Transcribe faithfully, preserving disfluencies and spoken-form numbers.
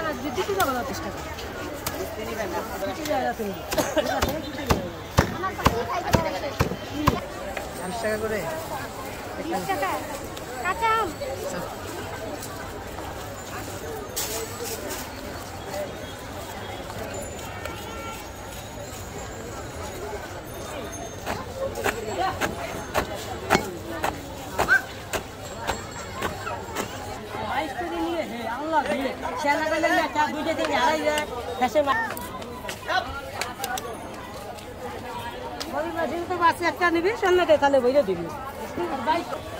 টাকা করে কাঁচা আম একটা নিবি সামনে তাহলে বইরে দিবি।